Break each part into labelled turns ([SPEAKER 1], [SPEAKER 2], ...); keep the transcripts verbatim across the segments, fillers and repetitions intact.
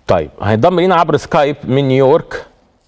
[SPEAKER 1] طيب هينضم لينا عبر سكايب من نيويورك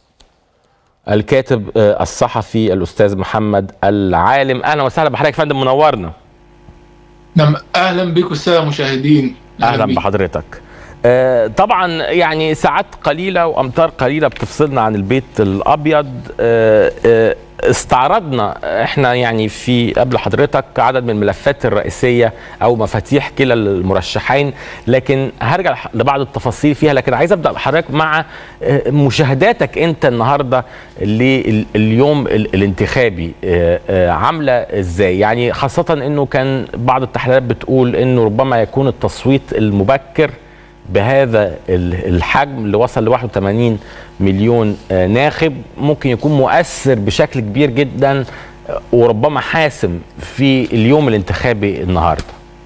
[SPEAKER 1] الكاتب الصحفي الأستاذ محمد العالم. أهلا وسهلا بحضرتك يا فندم، منورنا.
[SPEAKER 2] نعم، أهلا بكم السادة المشاهدين.
[SPEAKER 1] أهلا, أهلا بحضرتك. آه طبعا يعني ساعات قليلة وأمتار قليلة بتفصلنا عن البيت الأبيض. آه آه استعرضنا احنا يعني في قبل حضرتك عدد من الملفات الرئيسية او مفاتيح كلا المرشحين، لكن هرجع لبعض التفاصيل فيها. لكن عايز ابدا بحضرتك مع مشاهداتك انت النهارده لليوم الانتخابي، عامله ازاي؟ يعني خاصة انه كان بعض التحليلات بتقول انه ربما يكون التصويت المبكر بهذا الحجم اللي وصل ل واحد وثمانين مليون ناخب ممكن يكون مؤثر بشكل كبير جدا وربما حاسم في اليوم الانتخابي النهارده.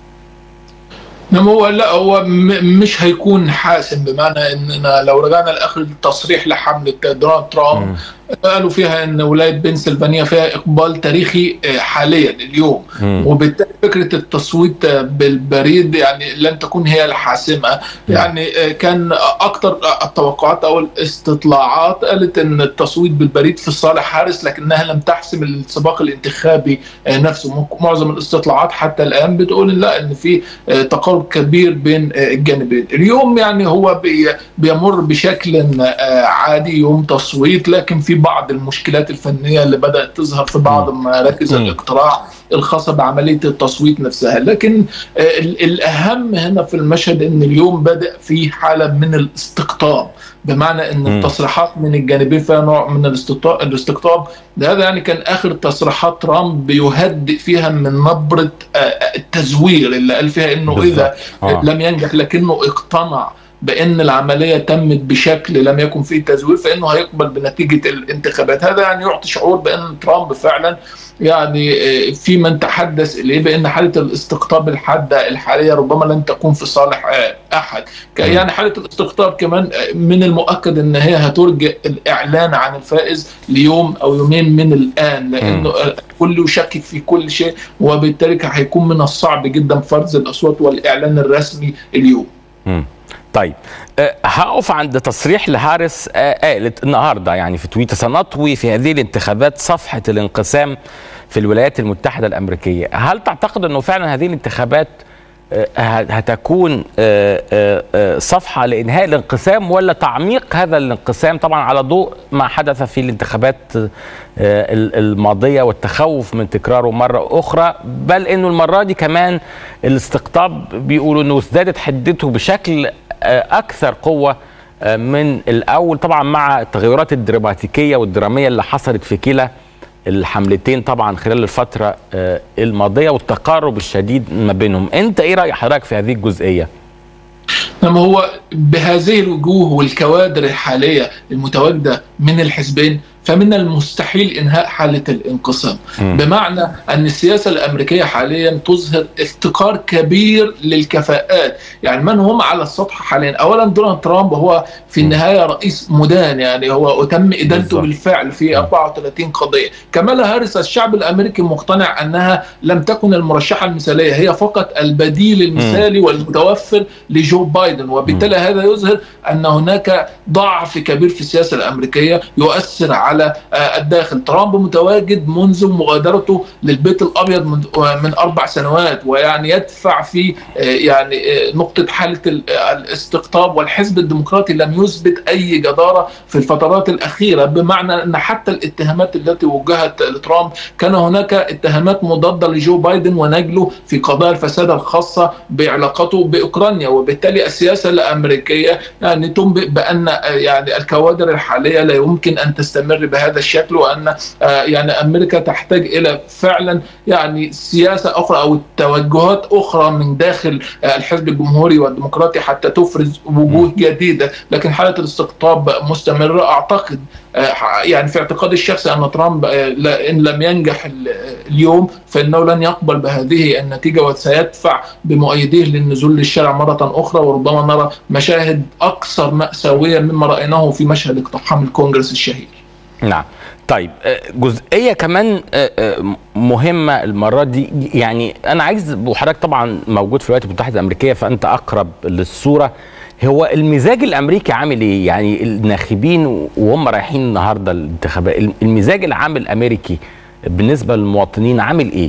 [SPEAKER 2] نعم، هو لا هو مش هيكون حاسم، بمعنى اننا لو رجعنا لاخر التصريح لحمله دونالد ترامب قالوا فيها ان ولايه بنسلفانيا فيها اقبال تاريخي حاليا اليوم، وبالتالي فكره التصويت بالبريد يعني لن تكون هي الحاسمه. يعني كان اكثر التوقعات او الاستطلاعات قالت ان التصويت بالبريد في صالح هاريس، لكنها لم تحسم السباق الانتخابي نفسه. معظم الاستطلاعات حتى الان بتقول لا، ان في تقارب كبير بين الجانبين. اليوم يعني هو بيمر بشكل عادي، يوم تصويت، لكن في بعض المشكلات الفنية اللي بدأت تظهر في بعض مراكز الاقتراع الخاصة بعملية التصويت نفسها. لكن الأهم هنا في المشهد أن اليوم بدأ في حالة من الاستقطاب، بمعنى أن التصريحات من الجانبين فيها نوع من الاستقطاب. هذا يعني كان آخر تصريحات ترامب بيهدئ فيها من نبرة التزوير اللي قال فيها أنه إذا آه. لم ينجح لكنه اقتنع بأن العملية تمت بشكل لم يكن فيه تزوير فإنه هيقبل بنتيجة الانتخابات. هذا يعني يعطي شعور بأن ترامب فعلا يعني في من تحدث إليه بأن حالة الاستقطاب الحادة الحالية ربما لن تكون في صالح أحد. يعني حالة الاستقطاب كمان من المؤكد أن هي هترجع الإعلان عن الفائز ليوم أو يومين من الآن، لأنه كل يشكك في كل شيء، وبالتالي هيكون من الصعب جدا فرز الأصوات والإعلان الرسمي اليوم.
[SPEAKER 1] م. طيب أه هقف عند تصريح لهاريس قالت أه النهارده يعني في تويتر: سنطوي في هذه الانتخابات صفحة الانقسام في الولايات المتحدة الأمريكية. هل تعتقد أنه فعلا هذه الانتخابات أه هتكون أه صفحة لإنهاء الانقسام ولا تعميق هذا الانقسام، طبعا على ضوء ما حدث في الانتخابات الماضية والتخوف من تكراره مرة أخرى، بل أنه المرة دي كمان الاستقطاب بيقولوا أنه ازدادت حدته بشكل أكثر قوة من الأول، طبعا مع التغيرات الدراماتيكية والدرامية اللي حصلت في كلا الحملتين طبعا خلال الفترة الماضية والتقارب الشديد ما بينهم. أنت إيه رأي حضرتك في هذه الجزئية؟
[SPEAKER 2] نعم، هو بهذه الوجوه والكوادر الحالية المتواجدة من الحزبين فمن المستحيل إنهاء حالة الانقسام، بمعنى أن السياسة الأمريكية حاليا تظهر افتقار كبير للكفاءات. يعني من هم على السطح حاليا؟ أولا دونالد ترامب هو في النهاية رئيس مدان، يعني هو تم إدانته بالفعل في أربعة وثلاثين قضية. كمالا هاريس الشعب الأمريكي مقتنع أنها لم تكن المرشحة المثالية، هي فقط البديل المثالي والمتوفر لجو بايدن، وبالتالي هذا يظهر أن هناك ضعف كبير في السياسة الأمريكية يؤثر على على الداخل. ترامب متواجد منذ مغادرته للبيت الأبيض من أربع سنوات، ويعني يدفع في يعني نقطة حالة الاستقطاب، والحزب الديمقراطي لم يثبت أي جدارة في الفترات الأخيرة، بمعنى أن حتى الاتهامات التي وجهت لترامب كان هناك اتهامات مضادة لجو بايدن ونجله في قضايا الفساد الخاصة بعلاقته بأوكرانيا. وبالتالي السياسة الأمريكية يعني تنبئ بأن يعني الكوادر الحالية لا يمكن أن تستمر بهذا الشكل، وأن يعني أمريكا تحتاج إلى فعلا يعني سياسة أخرى أو توجهات أخرى من داخل الحزب الجمهوري والديمقراطي حتى تفرز وجوه جديدة. لكن حالة الاستقطاب مستمرة. أعتقد يعني في اعتقادي الشخصي أن ترامب إن لم ينجح اليوم فإنه لن يقبل بهذه النتيجة، وسيدفع بمؤيديه للنزول للشارع مرة أخرى، وربما نرى مشاهد أكثر مأساوية مما رأيناه في مشهد اقتحام الكونغرس الشهير.
[SPEAKER 1] نعم. طيب جزئية كمان مهمة المرة دي، يعني أنا عايز، وحضرتك طبعا موجود في الولايات المتحدة الأمريكية فأنت أقرب للصورة، هو المزاج الامريكي عامل ايه؟ يعني الناخبين وهم رايحين النهارده الانتخابات، المزاج العام الامريكي بالنسبه للمواطنين عامل ايه؟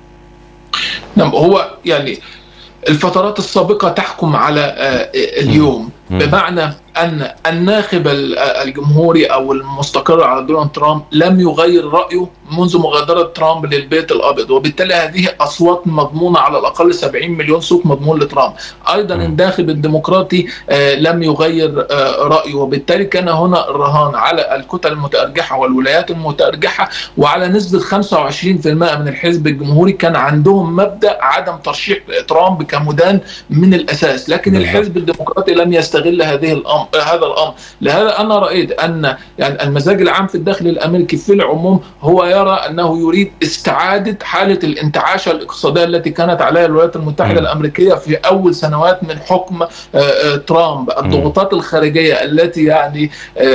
[SPEAKER 2] نعم، هو يعني الفترات السابقة تحكم على اليوم، بمعنى أن الناخب الجمهوري أو المستقر على دونالد ترامب لم يغير رأيه منذ مغادرة ترامب للبيت الأبيض، وبالتالي هذه أصوات مضمونة، على الأقل سبعين مليون صوت مضمون لترامب. أيضا الناخب الديمقراطي لم يغير رأيه، وبالتالي كان هنا الرهان على الكتل المتأرجحة والولايات المتأرجحة، وعلى نسبة خمسة وعشرين بالمئة من الحزب الجمهوري كان عندهم مبدأ عدم ترشيح ترامب كمدان من الأساس، لكن الحزب الديمقراطي لم يستغل هذه الأمر هذا الامر. لهذا انا رايت ان يعني المزاج العام في الداخل الامريكي في العموم هو يرى انه يريد استعاده حاله الانتعاشه الاقتصاديه التي كانت عليها الولايات المتحده م. الامريكيه في اول سنوات من حكم ترامب. الضغوطات الخارجيه التي يعني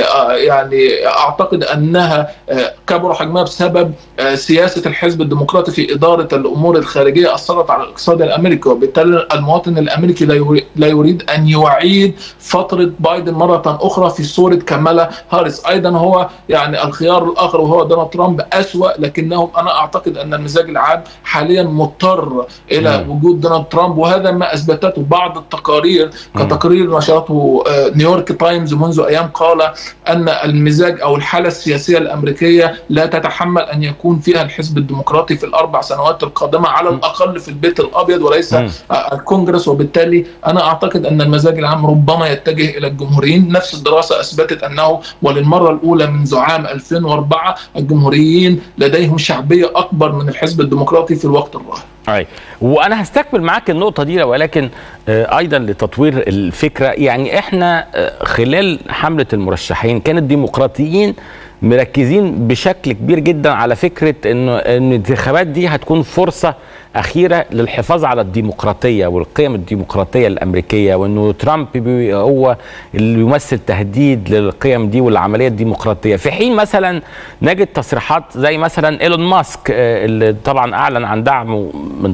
[SPEAKER 2] يعني اعتقد انها كبر حجمها بسبب سياسه الحزب الديمقراطي في اداره الامور الخارجيه اثرت على الاقتصاد الامريكي، وبالتالي المواطن الامريكي لا يريد ان يعيد فتره بايدن مرة أخرى في صورة كامالا هاريس. أيضا هو يعني الخيار الآخر وهو دونالد ترامب أسوأ، لكنهم أنا أعتقد أن المزاج العام حاليا مضطر إلى مم. وجود دونالد ترامب، وهذا ما أثبتته بعض التقارير كتقرير نشرته نيويورك تايمز منذ أيام، قال أن المزاج أو الحالة السياسية الأمريكية لا تتحمل أن يكون فيها الحزب الديمقراطي في الأربع سنوات القادمة على الأقل في البيت الأبيض وليس مم. الكونغرس. وبالتالي أنا أعتقد أن المزاج العام ربما يتجه إلى الجمهوريين. نفس الدراسة أثبتت أنه وللمرة الأولى منذ عام ألفين وأربعة الجمهوريين لديهم شعبية أكبر من الحزب الديمقراطي في الوقت الراهن.
[SPEAKER 1] أي، وأنا هستكمل معاك النقطة دي، ولكن أيضا لتطوير الفكرة. يعني إحنا خلال حملة المرشحين كان الديمقراطيين مركزين بشكل كبير جدا على فكرة إنه الانتخابات دي هتكون فرصة أخيرة للحفاظ على الديمقراطية والقيم الديمقراطية الأمريكية، وإنه ترامب هو اللي يمثل تهديد للقيم دي والعملية الديمقراطية، في حين مثلا نجد تصريحات زي مثلا إيلون ماسك اللي طبعا أعلن عن دعمه من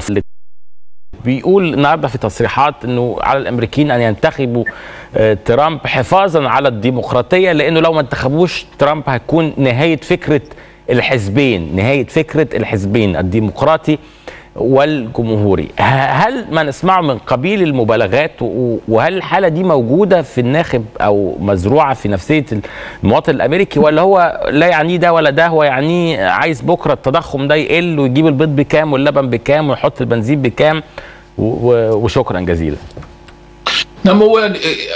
[SPEAKER 1] بيقول النهارده في تصريحات انه على الامريكيين ان ينتخبوا ترامب حفاظا على الديمقراطيه، لانه لو ما انتخبوش ترامب هتكون نهايه فكره الحزبين، نهايه فكره الحزبين الديمقراطي والجمهوري. هل ما نسمعه من قبيل المبالغات، وهل الحاله دي موجوده في الناخب او مزروعه في نفسيه المواطن الامريكي، ولا هو لا يعنيه ده ولا ده، هو يعنيه عايز بكره التضخم ده يقل ويجيب البيض بكام واللبن بكام ويحط البنزين بكام وشكرا جزيلا؟
[SPEAKER 2] نعم، هو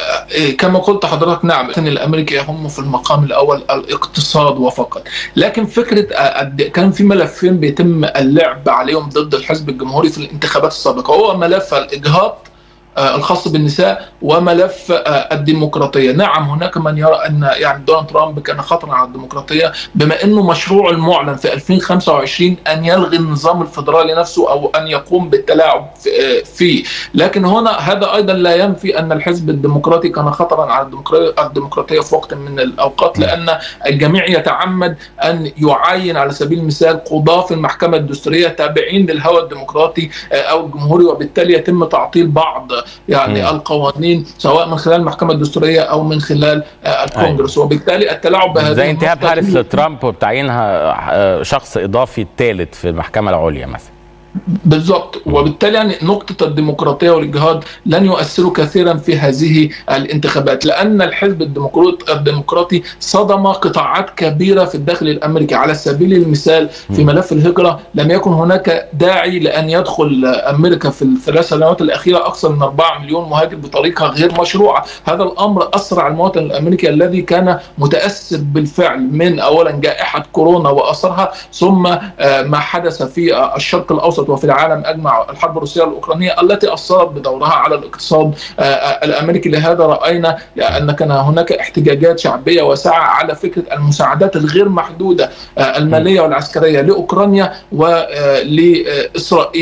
[SPEAKER 2] كما قلت حضرتك، نعم الامريكي يهم في المقام الاول الاقتصاد وفقط، لكن فكره كان في ملفين بيتم اللعب عليهم ضد الحزب الجمهوري في الانتخابات السابقه، هو ملف الاجهاض الخاص بالنساء وملف الديمقراطيه. نعم، هناك من يرى ان يعني دونالد ترامب كان خطرا على الديمقراطيه بما انه مشروع المعلن في ألفين وخمسة وعشرين ان يلغي النظام الفدرالي نفسه او ان يقوم بالتلاعب فيه، لكن هنا هذا ايضا لا ينفي ان الحزب الديمقراطي كان خطرا على الديمقراطيه في وقت من الاوقات، لان الجميع يتعمد ان يعين على سبيل المثال قضاة في المحكمه الدستوريه تابعين للهوى الديمقراطي او الجمهوري، وبالتالي يتم تعطيل بعض يعني مم. القوانين سواء من خلال المحكمة الدستورية أو من خلال الكونغرس، وبالتالي التلاعب بهذه
[SPEAKER 1] زي انتهاب هاريس لترامب وبتعيينها شخص إضافي ثالث في المحكمة العليا مثلا.
[SPEAKER 2] بالضبط، وبالتالي يعني نقطة الديمقراطية والإجهاض لن يؤثروا كثيرا في هذه الانتخابات، لأن الحزب الديمقراطي صدم قطاعات كبيرة في الداخل الأمريكي. على سبيل المثال في ملف الهجرة لم يكن هناك داعي لأن يدخل أمريكا في الثلاث سنوات الأخيرة أكثر من أربعة مليون مهاجر بطريقة غير مشروعة. هذا الأمر أثر على المواطن الأمريكي الذي كان متأثر بالفعل من أولا جائحة كورونا وأثرها، ثم ما حدث في الشرق الأوسط وفي العالم أجمع، الحرب الروسية الأوكرانية التي أثرت بدورها على الاقتصاد الأمريكي. لهذا رأينا أن كان هناك احتجاجات شعبية واسعة على فكرة المساعدات الغير محدودة المالية والعسكرية لأوكرانيا ولإسرائيل.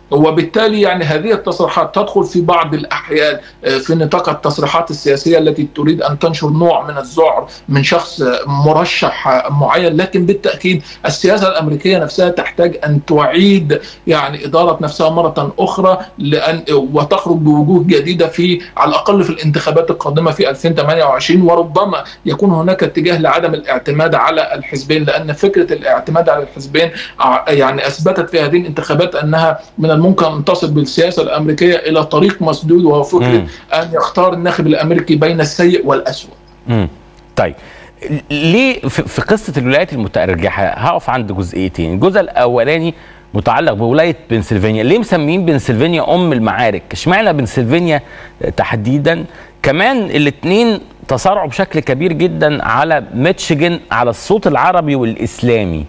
[SPEAKER 2] وبالتالي يعني هذه التصريحات تدخل في بعض الأحيان في نطاق التصريحات السياسية التي تريد أن تنشر نوع من الذعر من شخص مرشح معين، لكن بالتأكيد السياسة الأمريكية نفسها تحتاج أن تعيد يعني إدارة نفسها مرة أخرى لأن وتخرج بوجوه جديدة في على الأقل في الانتخابات القادمة في ألفين وثمانية وعشرين، وربما يكون هناك اتجاه لعدم الاعتماد على الحزبين، لأن فكرة الاعتماد على الحزبين يعني أثبتت في هذه الانتخابات أنها من الممكن أن تصل بالسياسة الأمريكية إلى طريق مسدود، وهو فكرة أن يختار الناخب الأمريكي بين السيء والأسوأ.
[SPEAKER 1] امم طيب ليه في قصة الولايات المتأرجحة هقف عند جزئيتين. الجزء الأولاني متعلق بولاية بنسلفانيا. ليه مسمين بنسلفانيا أم المعارك؟ اشمعنى بنسلفانيا تحديدا؟ كمان الاثنين تصارعوا بشكل كبير جدا على ميتشيجن، على الصوت العربي والإسلامي.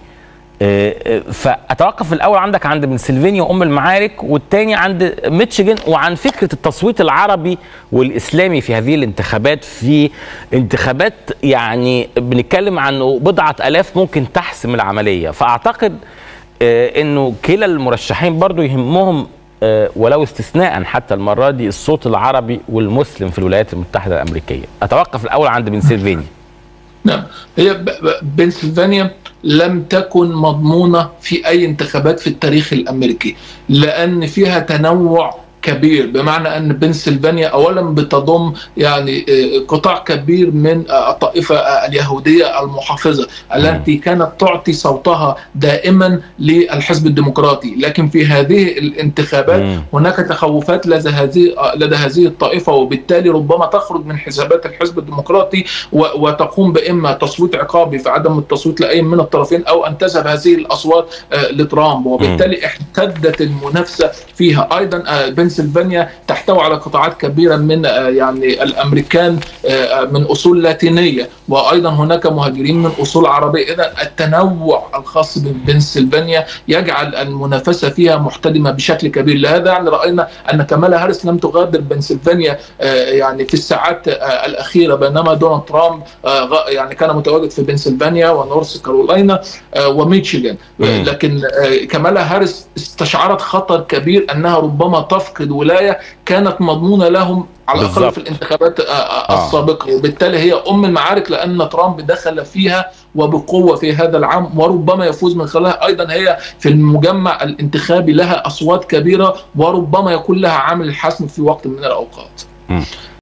[SPEAKER 1] فأتوقف الأول عندك عند بنسلفانيا أم المعارك، والتاني عند ميتشيجن، وعن فكرة التصويت العربي والإسلامي في هذه الانتخابات، في انتخابات يعني بنتكلم عنه بضعة ألاف ممكن تحسم العملية. فأعتقد انه كلا المرشحين برضو يهمهم ولو استثناء حتى المرة دي الصوت العربي والمسلم في الولايات المتحدة الأمريكية. أتوقف الأول عند بنسلفانيا.
[SPEAKER 2] نعم، هي بنسلفانيا لم تكن مضمونة في أي انتخابات في التاريخ الأمريكي، لأن فيها تنوع كبير، بمعنى أن بنسلفانيا أولا بتضم يعني قطاع كبير من الطائفة اليهودية المحافظة التي كانت تعطي صوتها دائما للحزب الديمقراطي، لكن في هذه الانتخابات هناك تخوفات لدى هذه لدى هذه الطائفة، وبالتالي ربما تخرج من حسابات الحزب الديمقراطي وتقوم بإما تصويت عقابي في عدم التصويت لأي من الطرفين، أو أن تذهب هذه الأصوات لترامب، وبالتالي احتدت المنافسة فيها. أيضا بنسلفانيا تحتوي على قطاعات كبيرة من يعني الأمريكان من أصول لاتينية، وأيضا هناك مهاجرين من أصول عربية. إذا التنوع الخاص ببنسلفانيا يجعل المنافسة فيها محتدمة بشكل كبير. لهذا يعني رأينا أن كامالا هاريس لم تغادر بنسلفانيا يعني في الساعات الأخيرة، بينما دونالد ترامب يعني كان متواجد في بنسلفانيا ونورث كارولاينا وميشيغان. لكن كامالا هاريس استشعرت خطر كبير أنها ربما تفقد ولاية كانت مضمونة لهم على الأقل في الانتخابات السابقة، وبالتالي هي أم المعارك، لأن ترامب دخل فيها وبقوة في هذا العام وربما يفوز من خلالها. أيضا هي في المجمع الانتخابي لها أصوات كبيرة وربما يكون لها عامل الحسم في وقت من الأوقات.